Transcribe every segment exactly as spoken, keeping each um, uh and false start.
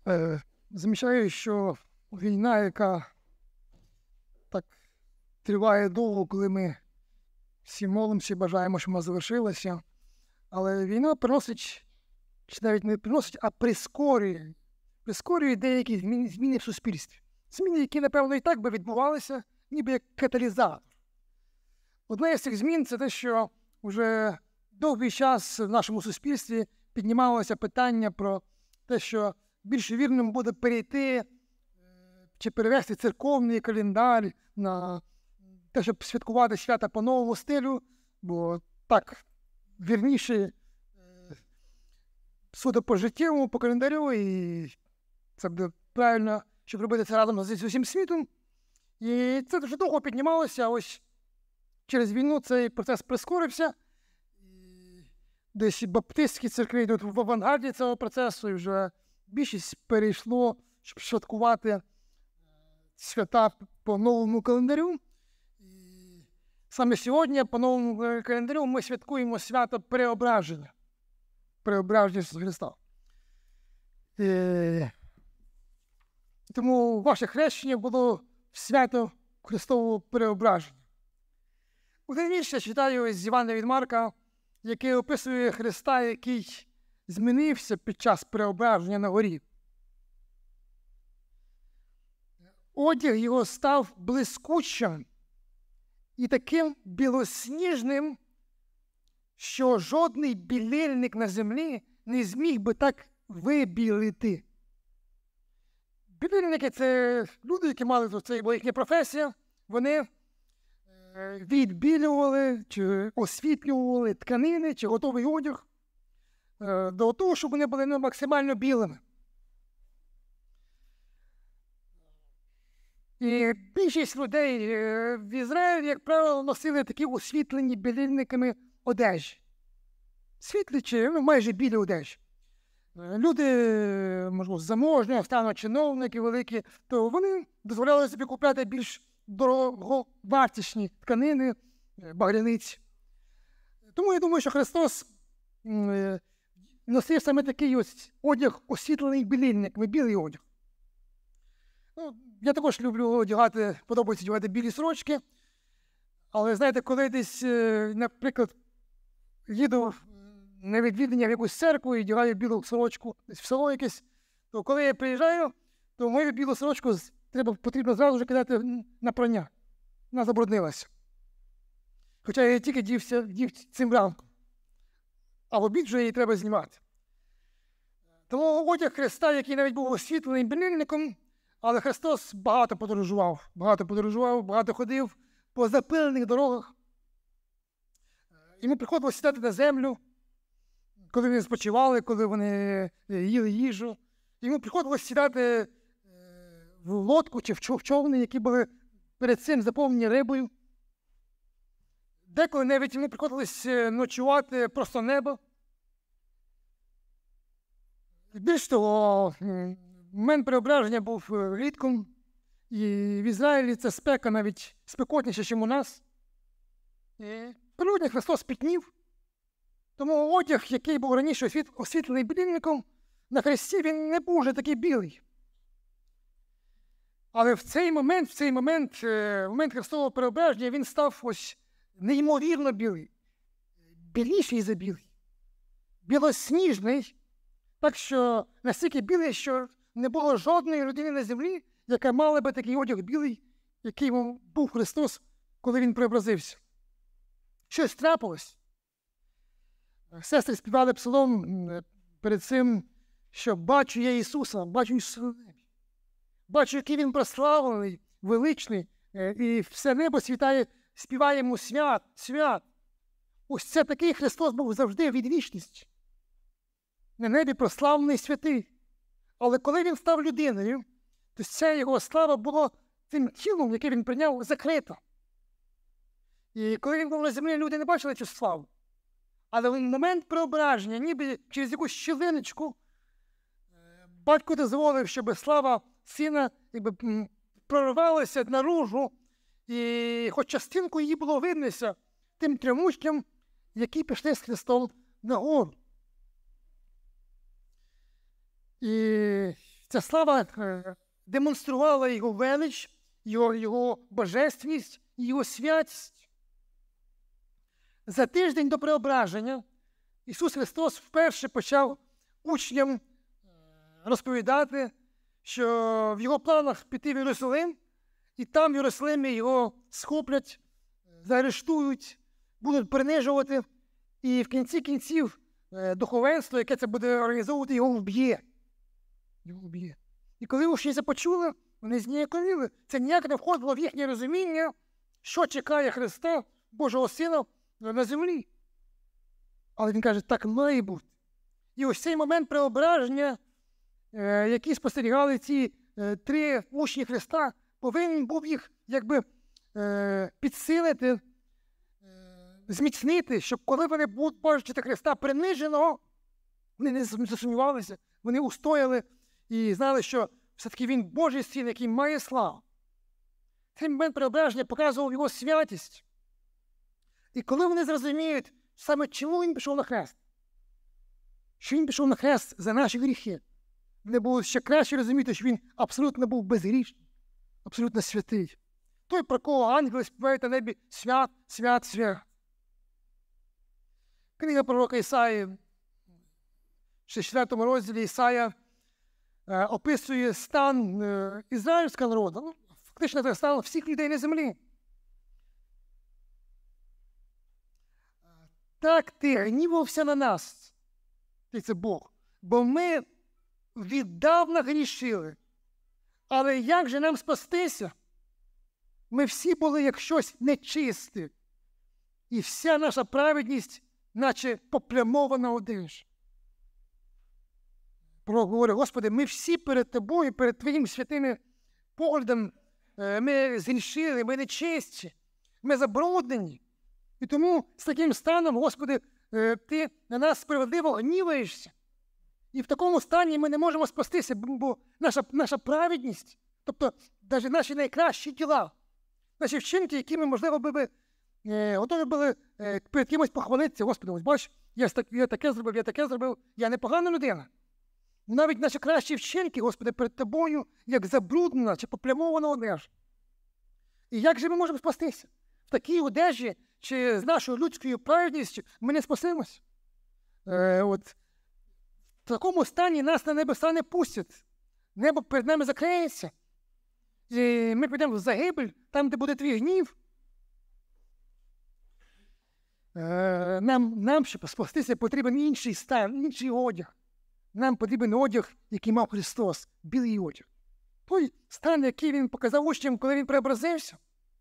Е, замічаю, що війна, яка так триває довго, коли ми всі молимося і бажаємо, щоб вона завершилася, але війна приносить, чи навіть не приносить, а прискорює, прискорює деякі зміни, зміни в суспільстві. Зміни, які, напевно, і так би відбувалися, ніби як каталізатор. Одна з цих змін – це те, що вже довгий час в нашому суспільстві піднімалося питання про те, що більш вірним буде перейти чи перевести церковний календар на те, щоб святкувати свята по новому стилю, бо так вірніше суто по життєвому, по календарю, і це буде правильно, щоб робити це разом з усім світом. І це дуже довго піднімалося, а ось через війну цей процес прискорився. Десь баптистські церкви йдуть в авангарді цього процесу, і вже більшість перейшло, щоб святкувати свята по новому календарю. І саме сьогодні по новому календарю ми святкуємо свято Преображення. Преображення Ісуса Христа. І тому ваше хрещення було свято Христового Преображення. Один вірш я читаю з Івана від Марка, який описує Христа, який змінився під час преображення на горі. Одяг його став блискучим і таким білосніжним, що жодний білильник на землі не зміг би так вибілити. Білильники – це люди, які мали, це була їхня професія, вони відбілювали чи освітлювали тканини чи готовий одяг до того, щоб вони були ну, максимально білими. І більшість людей в Ізраїлі, як правило, носили такі освітлені білильниками одежі. Світлі чи ну, майже білі одежі. Люди, можливо, заможні, стану чиновники великі, то вони дозволяли собі купляти більш дороговартісні тканини, багряниці. Тому я думаю, що Христос носив саме такий ось одяг, освітлений білильниками, білий одяг. Ну, я також люблю одягати, подобається одягати білі сорочки, але, знаєте, коли десь, наприклад, їду на відвідання в якусь церкву і одягаю білу сорочку десь в село якесь, то коли я приїжджаю, то мою білу сорочку треба, потрібно зразу ж кидати на прання. Вона забруднилася. Хоча я тільки дівся, дів цим ранком. А в обід вже її треба знімати. Тому одяг Христа, який навіть був освітлений білильником, але Христос багато подорожував, багато подорожував, багато ходив по запилених дорогах. Йому приходилось сідати на землю, коли вони спочивали, коли вони їли їжу. Йому приходилось сідати в лодку чи в човни, які були перед цим заповнені рибою. Деколи навіть йому приходилось ночувати просто небо. Більш того, момент преображення був влітком, і в Ізраїлі це спека навіть спекотніша, ніж у нас. І природньо Христос пітнів, тому одяг, який був раніше освітлений білильником, на Христі він не був вже такий білий. Але в цей момент, в цей момент, в момент Христового преображення, він став ось неймовірно білий. Біліший за білий. Білосніжний. Так що настільки білий, що не було жодної людини на землі, яка мала би такий одяг білий, який був Христос, коли він преобразився. Щось трапилось. Сестри співали псалом перед цим, що бачу я Ісуса, бачу Ісуса на небі. Бачу, який він прославлений, величний, і все небо світає, співає йому свят, свят. Ось це такий Христос був завжди від вічності. На небі прославлений святий. Але коли він став людиною, то ця його слава була тим тілом, яке він прийняв, закрита. І коли він був на землі, люди не бачили цю славу. Але в момент преображення, ніби через якусь щілиночку, батько дозволив, щоб слава сина якби, прорвалася наружу, і хоч частинку її було виднося тим трьом учням, які пішли з Христом на гору. І Ця слава демонструвала його велич, його, його божественність, його святість. За тиждень до преображення Ісус Христос вперше почав учням розповідати, що в його планах піти в Єрусалим, і там в Єрусалимі його схоплять, заарештують, будуть принижувати, і в кінці кінців духовенство, яке це буде організовувати, його вб'є. Його вб'є. І коли учні це почули, вони зніяковіли. Це ніяк не входило в їхнє розуміння, що чекає Христа, Божого Сина, на землі. Але він каже, так має бути. І ось цей момент преображення, е, який спостерігали ці е, три учні Христа, повинен був їх якби е, підсилити, е, зміцнити, щоб коли вони будуть бачити Христа приниженого, вони не засумнівалися, вони устояли і знали, що все-таки він Божий Син, який має славу. Цей момент преображення показував його святість. І коли вони зрозуміють, саме чому він пішов на хрест, що він пішов на хрест за наші гріхи, вони будуть ще краще розуміти, що він абсолютно був безгрішний, абсолютно святий. Той, про кого ангели співають на небі свят, свят, свят. Книга пророка Ісаї, в шістдесятому розділі Ісая е, описує стан е, ізраїльського народу, ну, фактично це стан всіх людей на землі. Так ти гнівався на нас, ти це Бог, бо ми віддавна грішили. Але як же нам спастися? Ми всі були як щось нечисте, і вся наша праведність, наче поплямована одежа. Пророк говорить, Господи, ми всі перед Тобою, перед Твоїм святим поглядом, ми згрішили, ми нечисті, ми забруднені. І тому з таким станом, Господи, Ти на нас справедливо гніваєшся. І в такому стані ми не можемо спастися, бо наша, наша праведність, тобто навіть наші найкращі діла, наші вчинки, які ми, можливо, би, е, готові були е, перед кимось похвалитися. Господи, ось бач, я, я таке зробив, я таке зробив, я непогана людина. Навіть наші кращі вчинки, Господи, перед Тобою, як забруднена чи поплямована одежа. І як же ми можемо спастися? В такій одежі чи з нашою людською праведністю ми не спасемось. Е, от. В такому стані нас на небеса не пустять. Небо перед нами закриється. І ми підемо в загибель, там, де буде твій гнів. Е, нам, нам, щоб спастися, потрібен інший стан, інший одяг. Нам потрібен одяг, який мав Христос, білий одяг. Той стан, який він показав учням, коли він преобразився.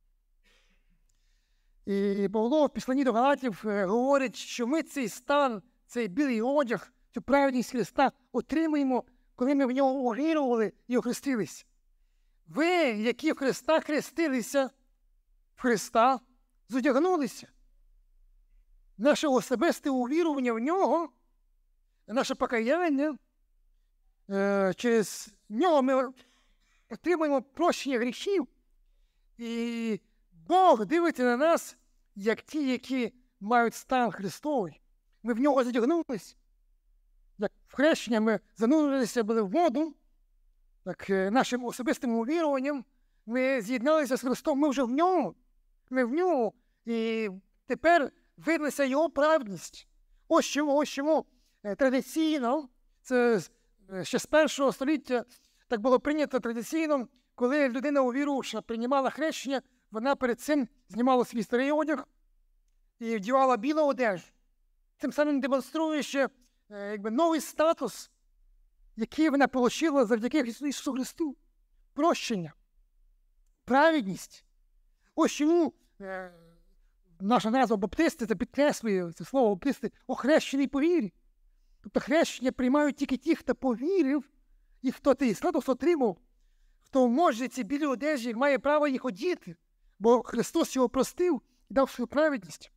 І Павло в Післанні до Галатів говорить, що ми цей стан, цей білий одяг, цю праведність Христа отримуємо, коли ми в нього увірували і охрестилися. Ви, які в Христа хрестилися, в Христа зодягнулися. Наше особисте увірування в нього, наше покаяння, через нього ми отримуємо прощення гріхів. І Бог дивиться на нас, як ті, які мають стан Христовий. Ми в нього задягнулися. Як в хрещення ми занурилися були в воду, так нашим особистим увіруванням ми з'єдналися з Христом, ми вже в ньому. Ми в ньому. І тепер видалася його праведність. Ось чому, ось чому традиційно, це ще з першого століття так було прийнято традиційно, коли людина увірувавша приймала хрещення, вона перед цим знімала свій старий одяг і вдівала білу одежу. Цим самим демонструє ще якби, новий статус, який вона отримала завдяки Ісусу Христу. Прощення, праведність. Ось чому е, наша назва баптисти, це підкреслює, це слово баптисти, охрещений по вірі. Тобто хрещення приймають тільки ті, хто повірив, і хто цей статус отримав, хто може ці білі одежі, має право їх одіти, бо Христос його простив і дав свою праведність.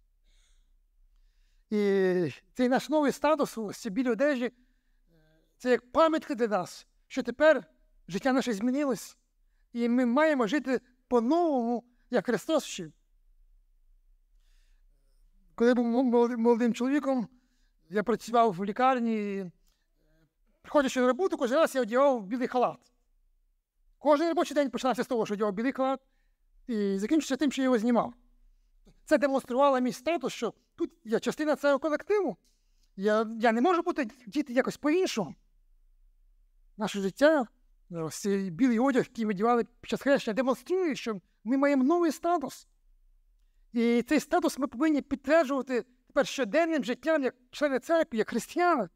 І цей наш новий статус, ось ці білі одежі, це як пам'ятка для нас, що тепер життя наше змінилось, і ми маємо жити по-новому, як Христос вчив. Коли я був молодим чоловіком, я працював в лікарні, і приходячи на роботу, кожен раз я одягав білий халат. Кожен робочий день починався з того, що одягав білий халат, і закінчився тим, що я його знімав. Це демонструвало мій статус, що тут я частина цього колективу. Я, я не можу бути діти якось по-іншому. Наше життя, ось цей білий одяг, який ми дівали під час хрещення, демонструє, що ми маємо новий статус. І цей статус ми повинні підтверджувати тепер щоденним життям, як члени церкви, як християни.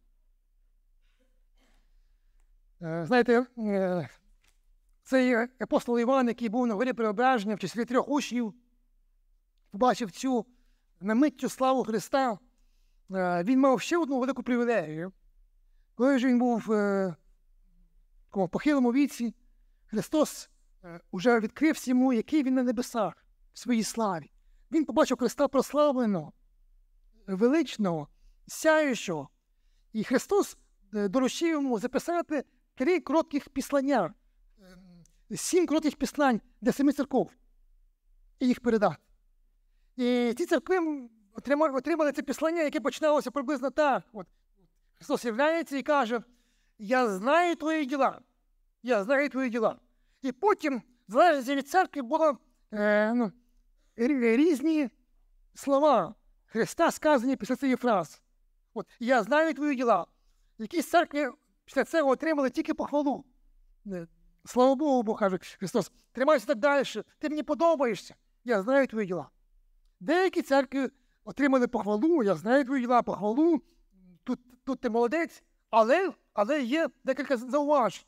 Знаєте, цей апостол Іван, який був на горі Преображення в числі трьох учнів, побачив цю намиттю славу Христа, він мав ще одну велику привілегію. Коли ж він був в похилому віці, Христос уже відкрився йому, який він на небесах в своїй славі. Він побачив Христа прославленого, величного, сяючого. І Христос доручив йому записати три коротких післання, сім коротких післань для семи церков і їх передати. І ці церкви отримали, отримали це післання, яке починалося приблизно так. От, Христос являється і каже: «Я знаю твої діла, я знаю твої діла». І потім, залежно від церкви, було е, ну, різні слова Христа, сказані після цієї фрази. От, «Я знаю твої діла». Якісь церкви після цього отримали тільки похвалу. Слава Богу, Бог каже Христос, тримайся так далі, ти мені подобаєшся, я знаю твої діла. Деякі церкви отримали похвалу, я знаю твої діла, похвалу, тут, тут ти молодець, але, але є декілька зауважень.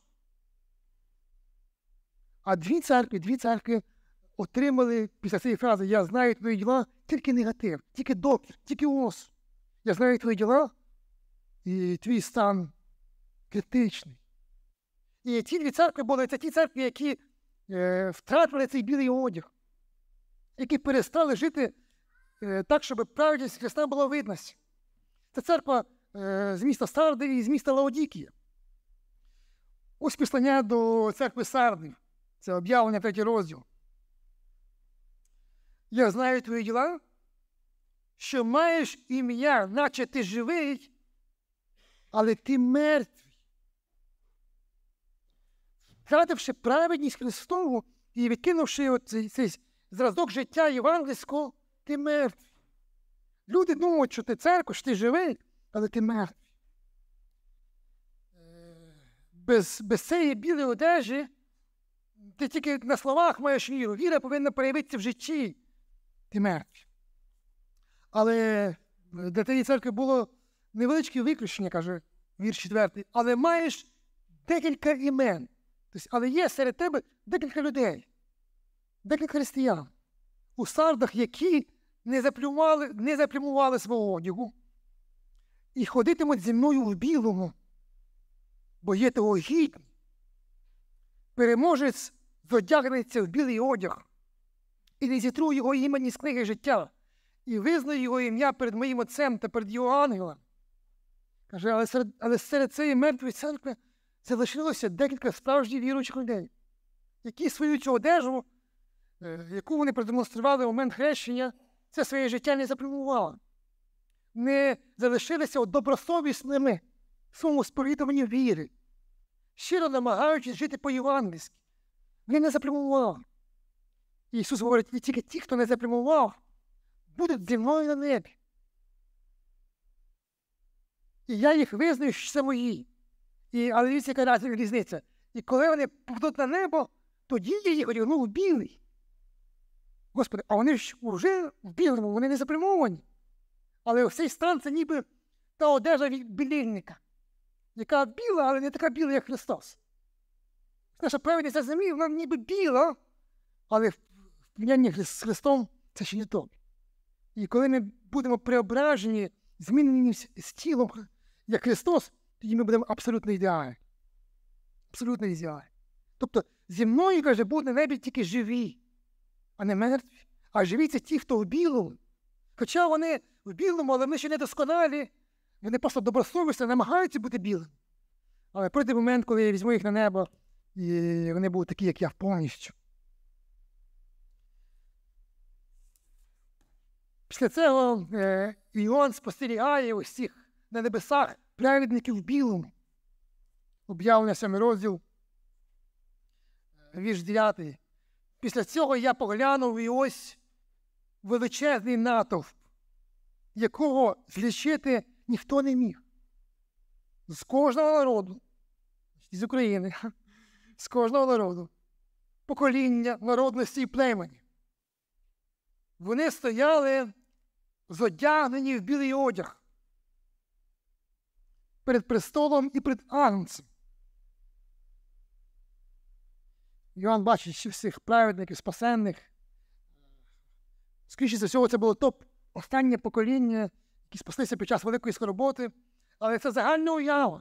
А дві церкви, дві церкви отримали після цієї фрази «Я знаю твої діла» тільки негатив, тільки докір, тільки ос. Я знаю твої діла, і твій стан критичний. І ці дві церкви були, це ті церкви, які е, втратили цей білий одяг, які перестали жити е, так, щоб праведність Христа була видна. Це церква е, з міста Сарди і з міста Лаодікія. Ось післання до церкви Сарди. Це об'явлення, третій розділ. «Я знаю твої діла, що маєш ім'я, наче ти живий, але ти мертвий. Втративши праведність Христову і відкинувши цей, цей зразок життя євангельського, ти мертвий». Люди думають, що ти церква, що ти живий, але ти мертвий. Без, без цієї білої одежі ти тільки на словах маєш віру. Віра повинна проявитися в житті. Ти мертвий. Але для тієї церкви було невеличке виключення, каже вірш четвертий. Але маєш декілька імен. Тобто, але є серед тебе декілька людей, декілька християн, у Сардах, які не заплюмували, не заплюмували свого одягу і ходитимуть зі мною в білому, бо є того гідні. Переможець зодягнеться в білий одяг і не зітру його імені з книги життя і визнаю його ім'я перед моїм отцем та перед його ангелом. Каже, але серед, але серед цієї мертвої церкви залишилося декілька справжніх віруючих людей, які свою цю одежу, яку вони продемонстрували у момент хрещення, це своє життя не заплюмували. Не залишилися добросовісними в своєму сповідуванні віри, щиро намагаючись жити по-євангельськи. Вони не заплюмували. Ісус говорить, і тільки ті, хто не заплюмував, будуть зі мною на небі. І я їх визнаю, що це мої. І, але дивіться, яка різниця. І коли вони попадуть на небо, тоді я їх одягну в білий. Господи, а вони ж вже в білому, вони не заплюмовані. Але цей стан – це ніби та одежа від білильника, яка біла, але не така біла, як Христос. Наша праведність на землі, вона ніби біла, але в порівнянні з Христом це ще не то. І коли ми будемо преображені, змінені з тілом, як Христос, тоді ми будемо абсолютно ідеальні. Абсолютно ідеальні. Тобто зі мною, каже, будуть на небі тільки живі, а не мертві. А живі – це ті, хто в білому. Хоча вони в білому, але вони ще не досконалі. Вони просто добросовісно намагаються бути білими. Але прийде момент, коли я візьму їх на небо, і вони будуть такі, як я, повністю. Після цього е, Іоанн спостерігає усіх на небесах праведників в білому. Об'явлення, сьомий розділ, вірш дев'ятий. Після цього я поглянув, і ось величезний натовп, якого злічити ніхто не міг. З кожного народу, з України, з кожного народу, покоління, народності і племені. Вони стояли зодягнені в білий одяг перед престолом і перед Агнцем. Йоанн бачить всіх праведників, спасенних. Скоріше за всього, це було топ останнє покоління, які спаслися під час великої скорботи. Але це загальна уява,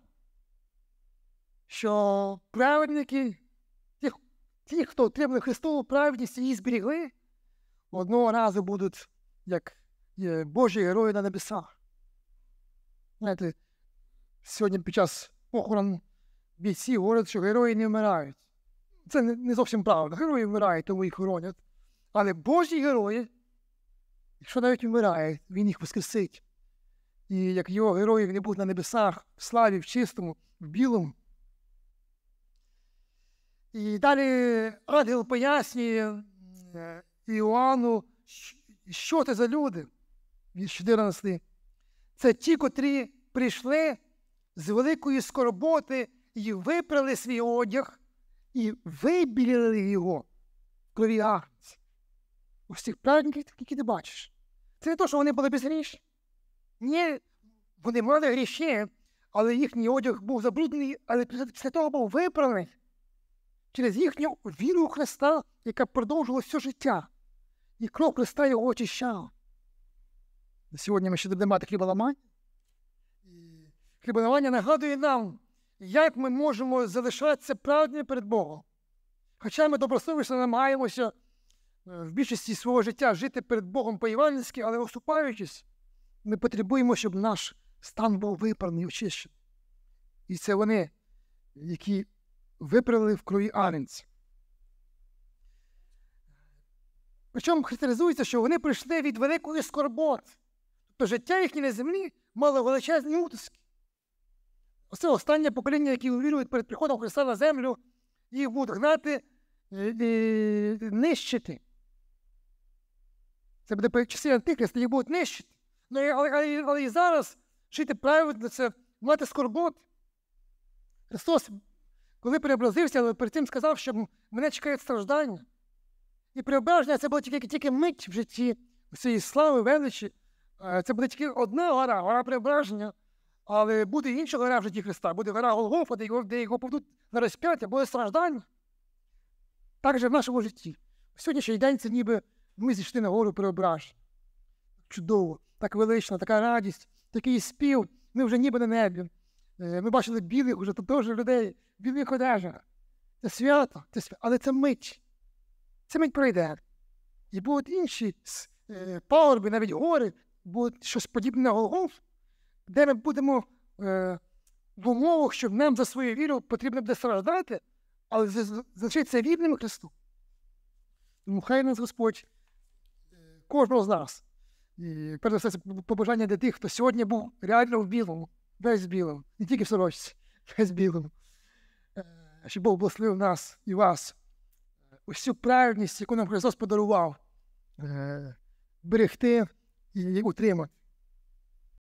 що праведники, ті, ті хто отримали Христову праведність і її зберігли, одного разу будуть як Божі герої на небесах. Знаєте, сьогодні під час похорон бійців говорять, що герої не вмирають. Це не, не зовсім правда. Герої вмирають, тому їх хоронять. Але Божі герої, якщо навіть вмирають, Він їх воскресить. І як його герої не будуть на небесах, в славі, в чистому, в білому. І далі ангел пояснює Іоанну, що це за люди. Вірш чотирнадцятий. Це ті, котрі прийшли з великої скорботи і випрали свій одяг, і вибілили його в крові Агнця. Ось цих праведників, які ти бачиш. Це не те, що вони були безгрішні. Ні, вони мали гріші, але їхній одяг був забруднений, але після того був виправлений через їхню віру у Христа, яка продовжувала все життя. І кров Христа його очищала. Сьогодні ми ще будемо мати хліболамання. Хліболамання нагадує нам, як ми можемо залишатися праведними перед Богом. Хоча ми добросовісно намагаємося в більшості свого життя жити перед Богом по-євангельськи, але оступаючись, ми потребуємо, щоб наш стан був виправлений, очищений. І це вони, які виправили в крові Агнця. Причому характеризується, що вони прийшли від великої скорботи. Тобто життя їхнє на землі мало величезні утиски. Оце останнє покоління, які увірують перед приходом Христа на землю, їх будуть гнати, нищити. Це буде по часі Антихриста, їх будуть нищити. Ну, але, але, але і зараз жити праведно – це мати скорботи. Христос, коли преобразився, але перед тим сказав, що мене чекають страждання. І преображення – це було тільки, тільки мить в житті цієї слави, величі. Це буде тільки одна гора, гора преображення. Але буде інша гора в житті Христа. Буде гора Голгофа, де його, де його поведуть на розп'яття, буде страждання. Так же в нашому житті. Сьогоднішній день це ніби ми зійшли на гору преображення. Чудово, так велично, така радість, такий спів. Ми вже ніби на небі. Ми бачили білих уже, тут теж людей, білих одежах. Це свято, це свято, але це мить. Це мить пройде. І будуть інші пагорби, навіть гори, будуть щось подібне на Голгоф, де ми будемо е, в умовах, що нам за свою віру потрібно буде страждати, але залишитися вірним Христу. Тому хай нас Господь, кожного з нас, і перш за все, це побажання для тих, хто сьогодні був реально в білому, весь в білому, не тільки в сорочці, весь в білому. Щоб Бог благословив нас і вас, усю праведність, яку нам Христос подарував, берегти і утримати.